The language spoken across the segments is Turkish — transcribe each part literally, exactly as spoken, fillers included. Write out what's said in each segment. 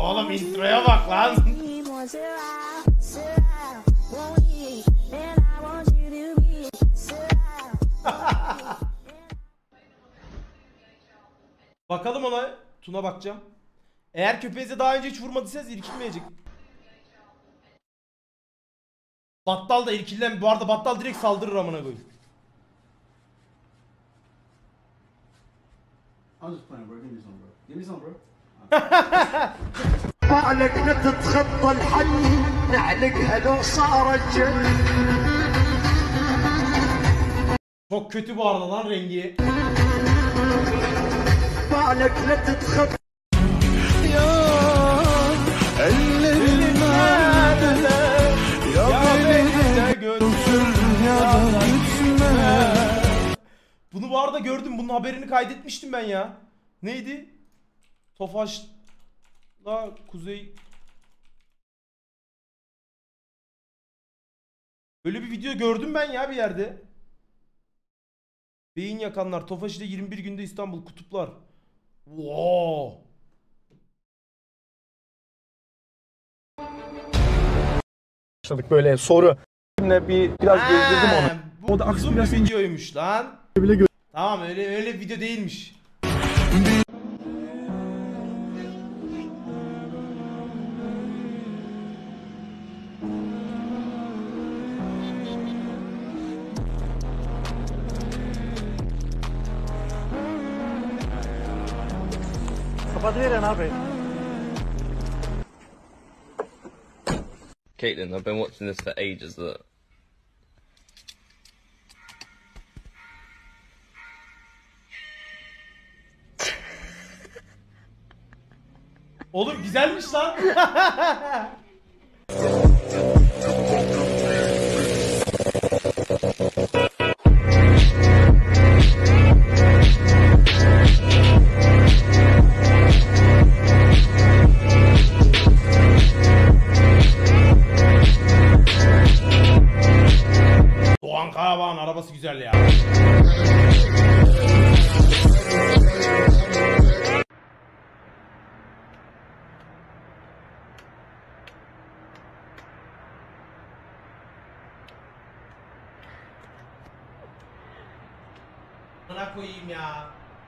Oğlum introya bak lan. Bakalım ona. Tuna bakacağım. Eğer köpeğinize daha önce hiç vurmadıysanız irkilmeyecek. Battal da irkillen. Bu arada Battal direkt saldırır amına koyayım. I'm just playing, bro. Give me some, bro. Give me some, bro. عليك تتخطى الحل نعلقها لو صارت Çok kötü bu arada lan rengi. عليك لا تتخطى يا Bunu bu arada gördüm. Bunun haberini kaydetmiştim ben ya. Neydi? Tofaş'la Kuzey. Böyle bir video gördüm ben ya bir yerde. Beyin yakanlar. Tofaş ile yirmi bir günde İstanbul kutuplar. Wow. Başladık böyle soru. Şimdi bir biraz gezdirdim onu. Bu O da uzun bir videoymuş lan. Bile gö- Tamam öyle öyle bir video değilmiş. Kapatıverin abi. Caitlin, I've been watching this for ages. Look. Oğlum güzelmiş lan. Doğan Karabağ'ın arabası güzel ya. Bana koyayım ya.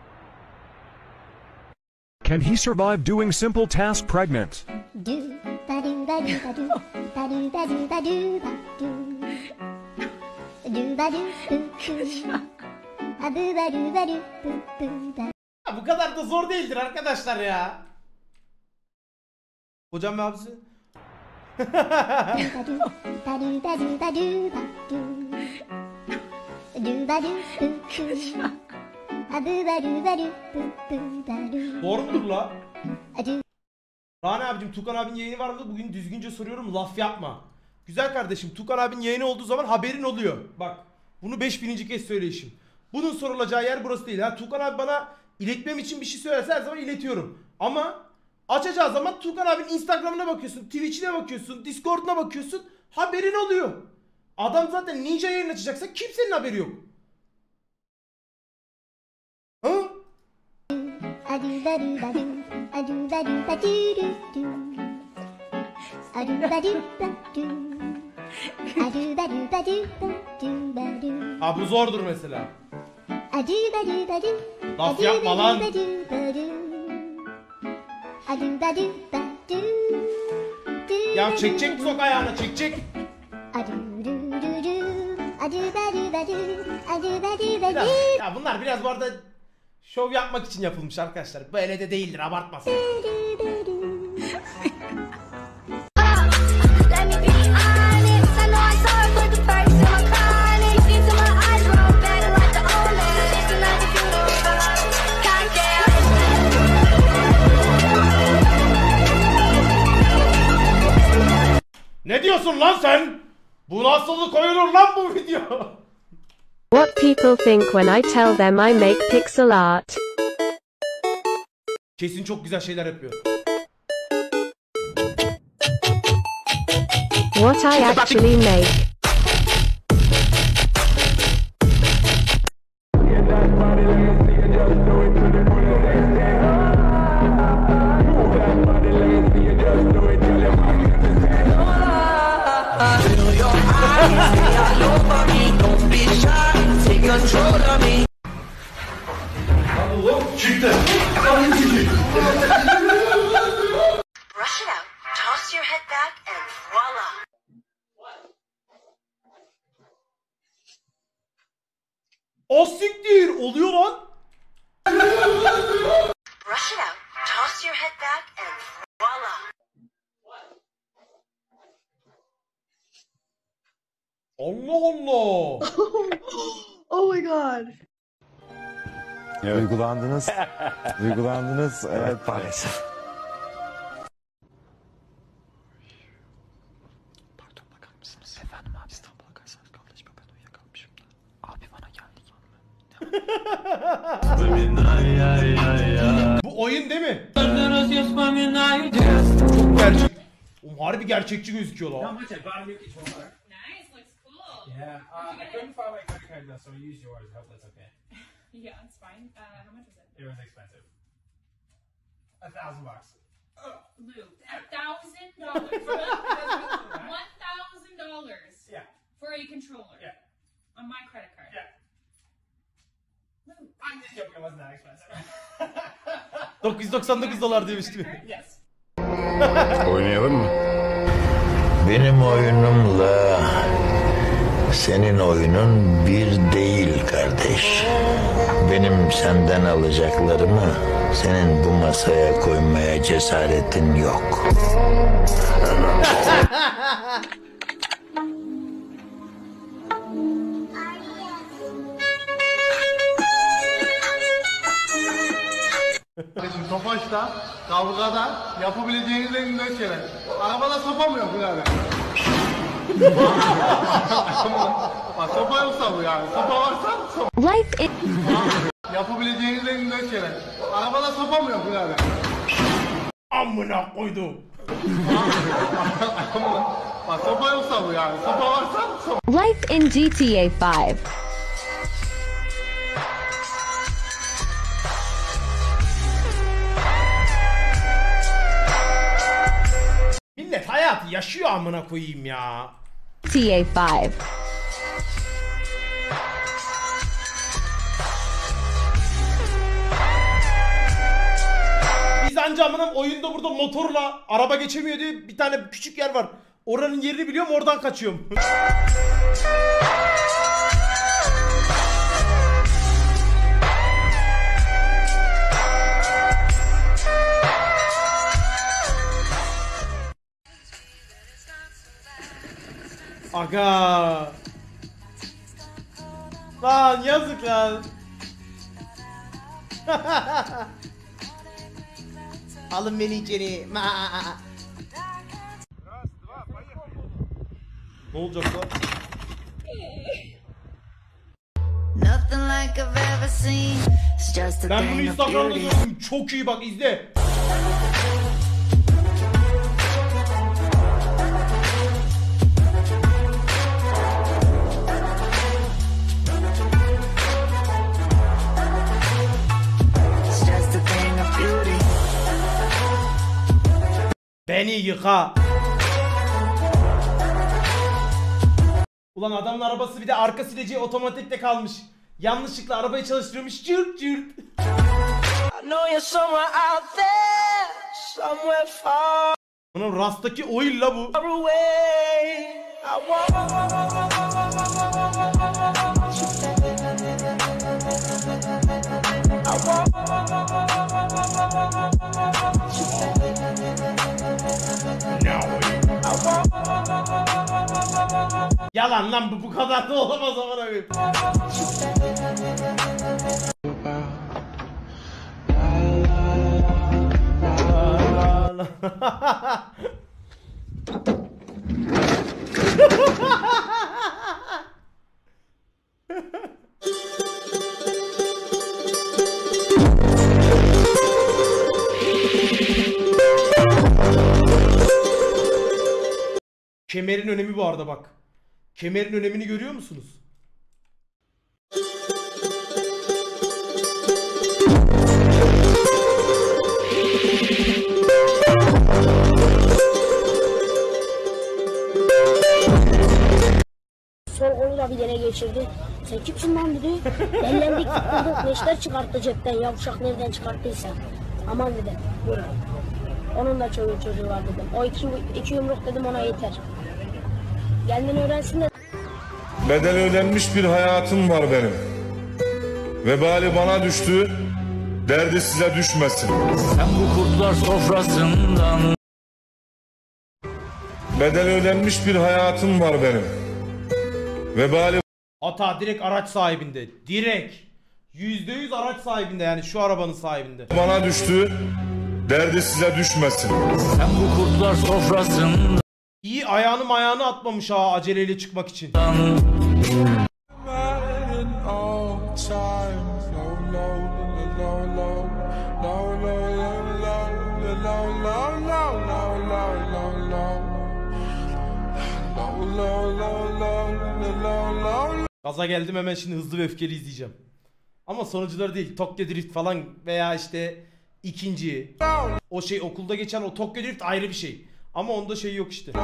Can he survive doing simple task pregnant? Do ba do ba do ba do ba do ba do ba do ba do do ba do boo boo a boo ba do ba do boo boo ba. Ya bu kadar da zor değildir arkadaşlar ya. Hocam ve abisi. Do ba do ba do ba do ba do ba do do ba do boo boo a boo ba do ba do boo boo ba do. Doğru mudur la? A do. Rani abicim Tukan abinin yayını var mı? Bugün düzgünce soruyorum, laf yapma. Güzel kardeşim, Tukan abinin yayını olduğu zaman haberin oluyor. Bak bunu beş bininci kez söyleyişim. Bunun sorulacağı yer burası değil. Ha, Tukan abi bana iletmem için bir şey söylerse her zaman iletiyorum. Ama açacağı zaman Tukan abinin Instagram'ına bakıyorsun, Twitch'ine bakıyorsun, Discord'una bakıyorsun. Haberin oluyor. Adam zaten Ninja yayın açacaksa kimsenin haberi yok. Ha? A do ba do ba do a do ba do ba do do do a do ba do ba do a do ba do ba do ba do ba do. Ha bu zordur mesela. A do ba do ba do Laf yapma lan. a do ba do a do ba do ba do do. Ya çekecek sok ayağına, çekecek. A do do do do a do ba do ba do a do ba do ba Biraz, do. ya bunlar biraz bu arada şov yapmak için yapılmış arkadaşlar. Böyle de değildir, abartmasın. Ne diyorsun lan sen? Bu nasıl koyulur lan bu video? What people think when I tell them I make pixel art. Kesin çok güzel şeyler yapıyor. What I actually make. O siktir oluyor lan. Brush it out, toss your head back, and voila. Allah Allah. Oh my god. Duygulandınız. Duygulandınız. Evet maalesef. Pardon bakar mısınız? Efendim abi İstanbul'a kaç saat kaldı? Acaba ben uyuyakalmışım da. Abi bana geldi. Bu oyun değil mi? Çok gerçek. Oğlum harbi gerçekçi gözüküyor lan. Yeah, uh, I couldn't find my credit card though, so I used yours. I hope that's okay. Yeah, it's fine. Uh, how much is it? It was expensive. A thousand bucks. Lou, a thousand dollars. One thousand dollars. Yeah. For a controller. Yeah. On my credit card. Yeah. Lou. I'm just joking. It wasn't that expensive. dokuz yüz doksan dokuz dolar demiştim. Yes. Oynayalım mı? Benim oyunumla senin oyunun bir değil kardeş. Benim senden alacaklarımı senin bu masaya koymaya cesaretin yok. Tofaşta, kavgada yapabileceğiniz en güzel şeyler. Arabada sopa mı yok birader? Bak sopa yoksa bu yani. Sopa varsa sopa. Life is... Yapabileceğiniz en güzel şeyler. Arabada sopa mı yok birader? Amına koydum. Bak sopa yoksa bu yani. Sopa varsa sopa. Life in G T A five. Millet hayatı yaşıyor amına koyayım ya. G T A five. Biz anca amına oyunda burada motorla araba geçemiyor diye bir tane küçük yer var. Oranın yerini biliyorum, oradan kaçıyorum. Aga. Lan yazık lan. Alın beni içeri. Ma. Ne olacak lan? Ben bunu Instagram'da gördüm. Çok iyi bak, izle. Beni yıka. Ulan adamın arabası bir de arka sileceği otomatikte kalmış. Yanlışlıkla arabayı çalıştırıyormuş. Cırt cırt. Bunun rastaki oil la bu. Yalan lan bu, bu kadar da olamaz aman abi. Kemerin önemi bu arada bak. Kemerin önemini görüyor musunuz? Sol kolu da bir dene geçirdi. Sen kimsin lan dedi. Ellendik, tutulduk, neşter çıkarttı cepten. Yavşak nereden çıkarttıysa. Aman dedim. Buyurun. Onun da çocuğu çocuğu var dedim. O iki, iki yumruk dedim ona yeter. Kendini öğrensin de. Bedel ödenmiş bir hayatım var benim. Vebali bana düştü, derdi size düşmesin. Sen bu kurtlar sofrasından. Bedel ödenmiş bir hayatım var benim. Vebali Ata direkt araç sahibinde. Direkt. yüzde yüz araç sahibinde, yani şu arabanın sahibinde. bana düştü, derdi size düşmesin. Sen bu kurtlar sofrasından. İyi, ayağını ayağını atmamış ha aceleyle çıkmak için. Gaza geldim, hemen şimdi Hızlı ve Öfkeli izleyeceğim. Ama sonucuları değil, Tokyo Drift falan veya işte ikinci. O şey okulda geçen o Tokyo Drift ayrı bir şey. Ama onda şey yok işte.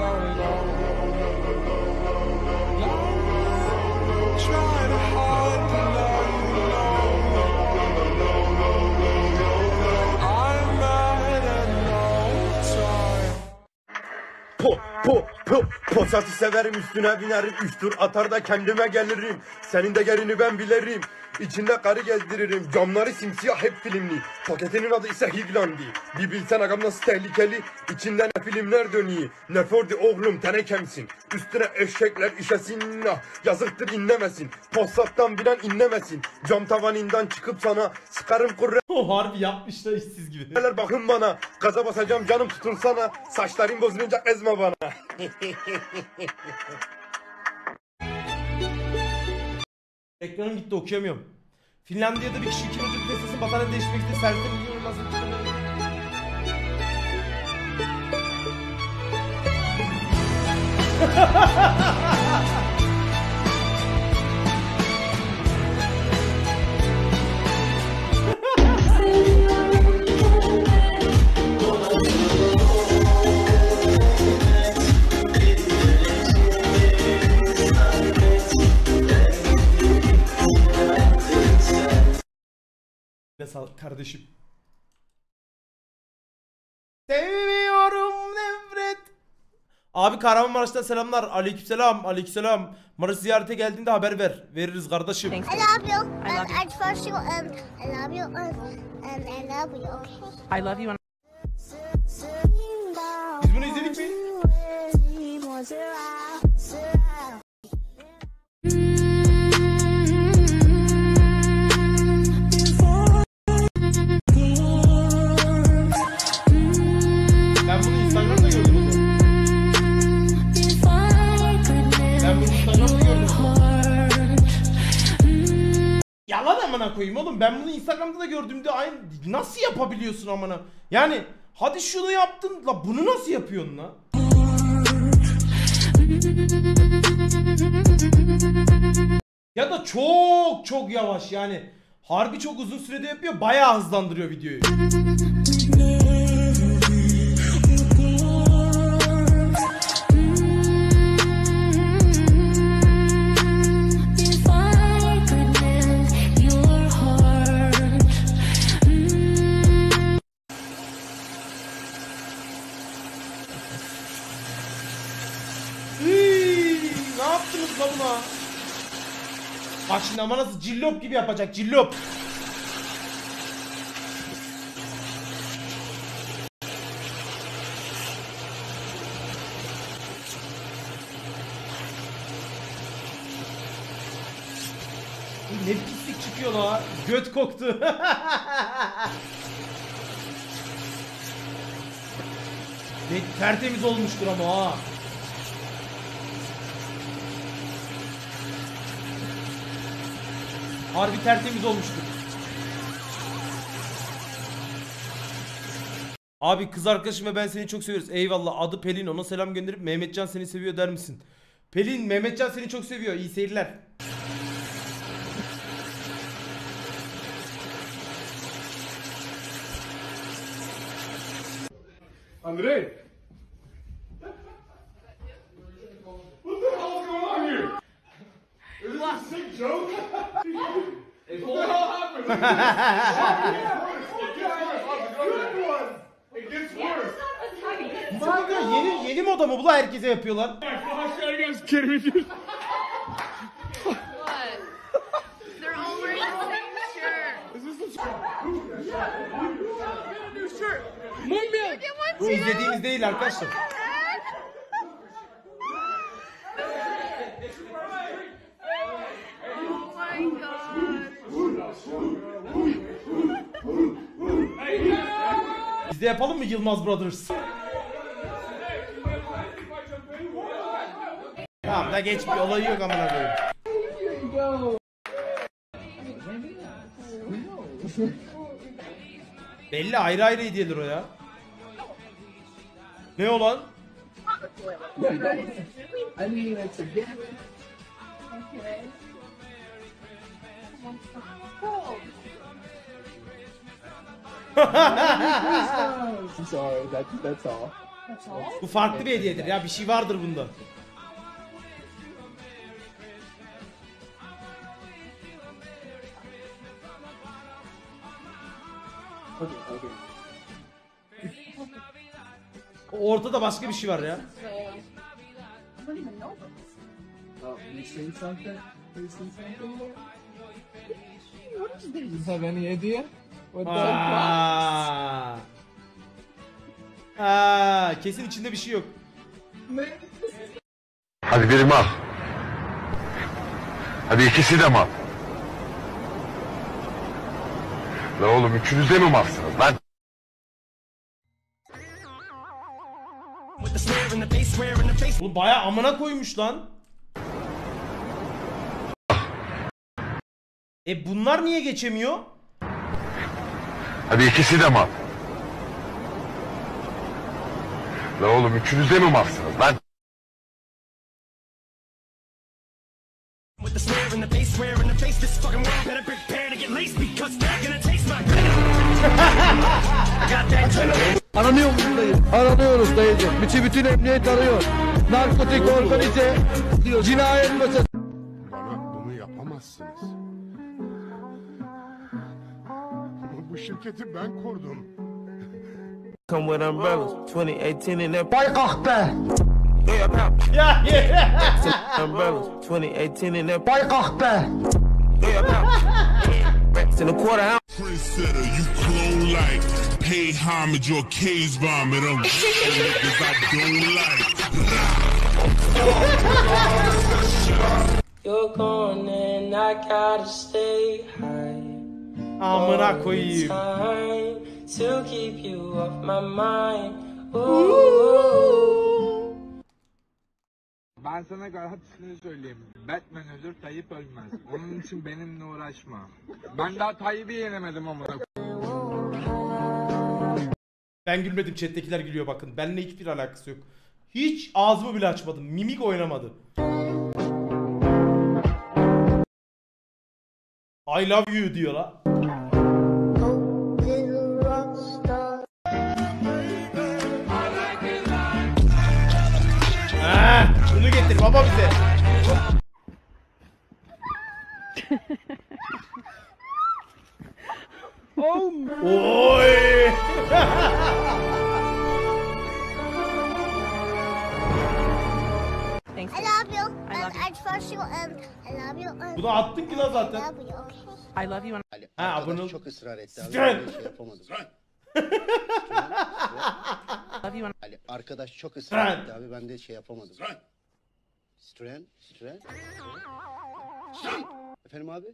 Po po po posatı severim, üstüne binerim, üç tur atar da kendime gelirim. Senin de yerini ben bilirim. İçinde karı gezdiririm. Camları simsiyah, hep filmli. Paketinin adı ise Higlandi. Bir bilsen agam nasıl tehlikeli. İçinde ne filmler dönüyor. Ne Ford'i oğlum, tenekemsin. Üstüne eşekler işesin. Ah, yazıktır inlemesin. Posattan bilen inlemesin. Cam tavanından çıkıp sana sıkarım kurre. O harbi yapmışlar işsiz gibi. Bakın bana. Gaza basacağım canım, tutun sana. Saçların bozulunca ezme bana. Ekranım gitti, okuyamıyorum. Finlandiya'da bir kişi iki yıllık testesi batarya değiştirmek için serviste milyon nasıl? Ne sağlık kardeşim. Sevmiyorum nefret. Abi Kahramanmaraş'tan selamlar. Aleykümselam. Aleykümselam. Maraş ziyarete geldiğinde haber ver. Veririz kardeşim. I love you. Um, I trust you. Um, I love you. Um, um, I love you. Okay. I love you. Biz bunu izledik mi? Ben bunu Instagram'da gördüm o zaman. Ben bunu Instagram'da gördüm. Yalan amına koyayım oğlum. Ben bunu Instagram'da da gördüğümde aynı, nasıl yapabiliyorsun amına? Yani hadi şunu yaptın la, bunu nasıl yapıyorsun la? Ya da çok çok yavaş, yani harbi çok uzun sürede yapıyor, bayağı hızlandırıyor videoyu. Ne yaptınız la buna? Bak şimdi ama nasıl cillop gibi yapacak, cillop. Ne pislik çıkıyor la. Göt koktu. Ne tertemiz olmuştur ama ha. Harbi tertemiz olmuştur. Abi kız arkadaşım ve ben seni çok seviyoruz. Eyvallah. Adı Pelin. Ona selam gönderip Mehmetcan seni seviyor der misin? Pelin, Mehmetcan seni çok seviyor. İyi seyirler. Andrei! What the hell's going on here? Is this a sick joke? What the hell happened? It gets worse. Bak ya, yeni yeni moda mı bu la, herkese yapıyorlar. What? They're all wearing Bu izlediğimiz değil arkadaşlar. Biz de yapalım mı Yılmaz Brothers? Tamam da geç, bir olayı yok amına koyayım. Belli, ayrı ayrı hediyedir o ya. Ne olan? I'm sorry, that, that's all. Bu farklı bir hediyedir ya, bir şey vardır bunda. Okay, okay. Ortada başka bir şey var ya. Uh, you say something? You say something? What is this? Do you have any idea? What the Aa. Aa, kesin içinde bir şey yok. Hadi birim al. Hadi ikisi de mal. La oğlum üçünüz de mi malsınız lan? Bu bayağı amına koymuş lan. E bunlar niye geçemiyor? Hadi ikisi de mal. La oğlum üçünüz de mi malsınız lan? Aranıyor musun dayı? Aranıyoruz dayıcım. Bütün bütün emniyet arıyor. Narkotik, organize, cinayet meselesi. Bana bunu yapamazsınız. Bu şirketi ben kurdum. Come with umbrellas. twenty eighteen in that. Bay kahpe. Ya Umbrellas. twenty eighteen in that. Bay kahpe. Racks in a quarter ounce. Trendsetter, you clone like. Pay homage or case bomb it on niggas I don't like. You're gone and I gotta stay high. Amına koyayım. Time to keep you off my mind. Ooh. Ben sana garantisini söyleyeyim. Batman ölür, Tayyip ölmez. Onun için benimle uğraşma. Ben daha Tayyip'i yenemedim amına. Ben gülmedim, chat'tekiler gülüyor bakın. Benimle hiçbir alakası yok. Hiç ağzımı bile açmadım. Mimik oynamadı. I love you diyor la. Ha, bunu getir baba bize. Oy. I love you. And I trust you. And I love you. And Bunu attın ki la zaten. I love you. Okay. I love you. Ali, ha, abone ol. Çok ısrar etti abi. Stren. Ben de şey yapamadım. Love you. Ali arkadaş çok ısrar Stren. etti abi. Ben de şey yapamadım. Stren. Stren. Efendim abi?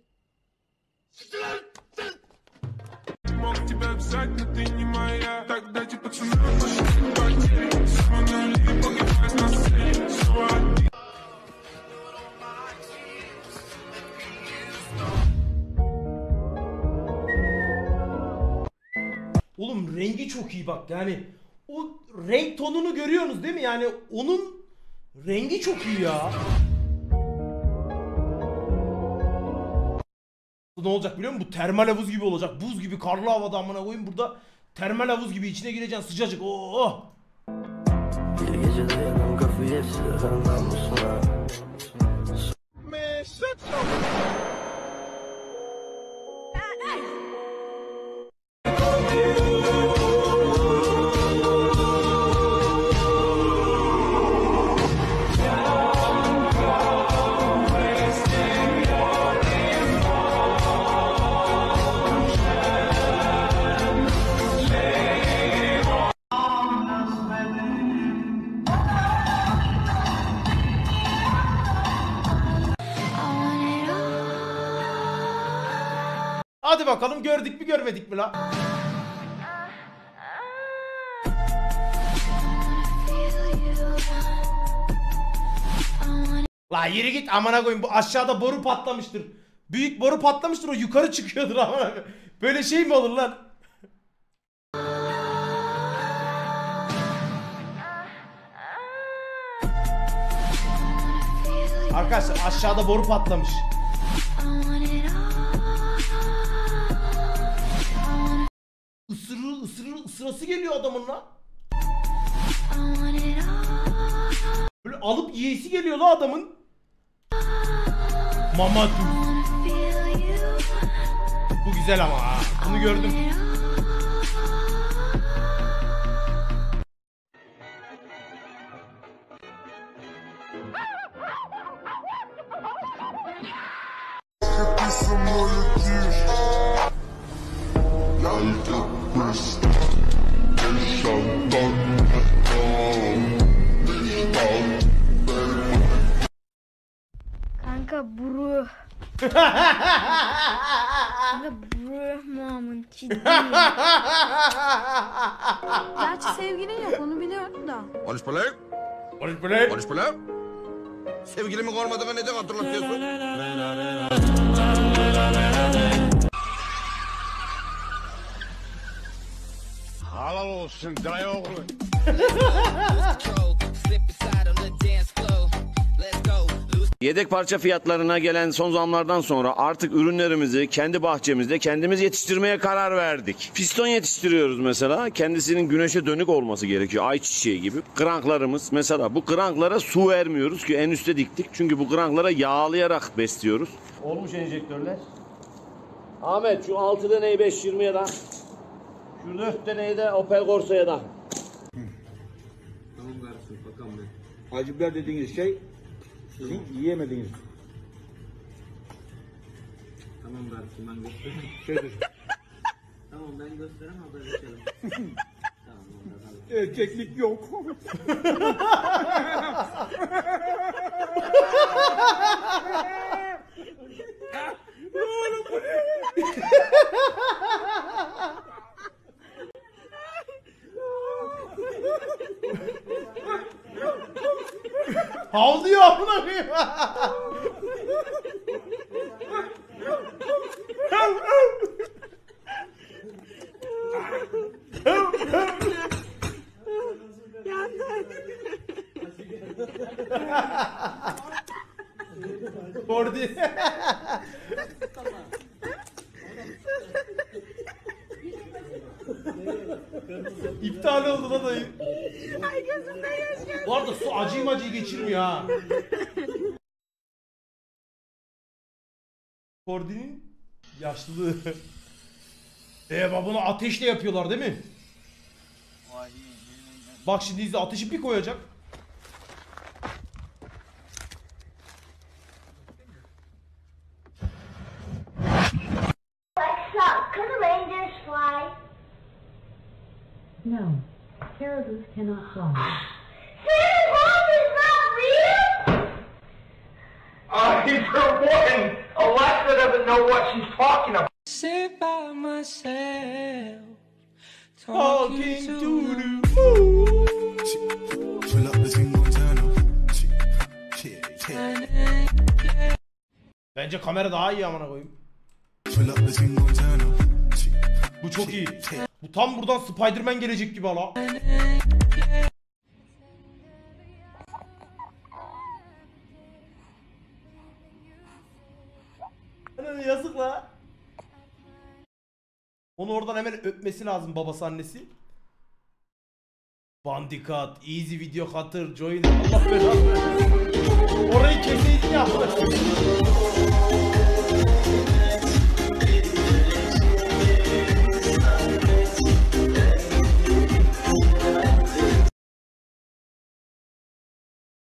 Oğlum rengi çok iyi bak, yani o renk tonunu görüyorsunuz değil mi? Yani onun rengi çok iyi ya. Bu ne olacak biliyor musun? Bu termal havuz gibi olacak. Buz gibi, karlı havada amına koyayım, burada termal havuz gibi içine gireceksin sıcacık. Oo. Bir gecede yanım kafayı sıkan namusuna. Man, shut your... Hadi bakalım gördük mü görmedik mi la? La yürü git amına koyayım, bu aşağıda boru patlamıştır. Büyük boru patlamıştır, o yukarı çıkıyordur amına koyayım. Böyle şey mi olur lan? Arkadaşlar aşağıda boru patlamış. Isırır ısırır ısırası geliyor adamın lan. Böyle alıp yiyesi geliyor la adamın. Mamatu. Bu güzel ama ha. Bunu gördüm. Kanka buru. Kanka buru mamın ciddi. Gerçi sevgilin yok, onu biliyorum da. Konuş böyle. Konuş böyle. Konuş böyle. Sevgilimi görmediğine neden hatırlatıyorsun? Halal olsun dayı oğlu. Yedek parça fiyatlarına gelen son zamlardan sonra artık ürünlerimizi kendi bahçemizde kendimiz yetiştirmeye karar verdik. Piston yetiştiriyoruz mesela. Kendisinin güneşe dönük olması gerekiyor. Ayçiçeği gibi. Kranklarımız mesela, bu kranklara su vermiyoruz ki en üste diktik. Çünkü bu kranklara yağlayarak besliyoruz. Olmuş enjektörler. Ahmet şu altı deneyi beş yirmiye da. Şu dört deneyi de Opel Corsa'ya da. Tamam versin bakalım ben. Acı biber dediğiniz şey sizin yiyemediğiniz. Tamam versin ben göstereyim. Şeydir. Tamam ben göstereyim haberleşelim. Tamam orada. Erkeklik yok. Oğlum bu ne? Havlıyor amına koyayım. Kordi. İptal oldu da dayı. Ay gözümde yaş geldi. Bu arada su acıyım acıyı geçirmiyor ha. Kordi'nin yaşlılığı. Eee bunu ateşle yapıyorlar değil mi? Bak şimdi izle, ateşi bir koyacak. Alexa, can the reindeers fly? No, caribous cannot fly. Santa Claus is not real? Uh, for one, Alexa doesn't know what she's talking about. Sit by myself, talking to the Pull up the single turn up. Bence kamera daha iyi amına koyayım. Pull up the single turn up. Bu çok iyi. Bu tam buradan Spider-Man gelecek gibi ala. Yazık la. Onu oradan hemen öpmesi lazım babası annesi. Bandikat, Easy Video Cutter, Join. Allah belanı versin. Orayı keseydin ya.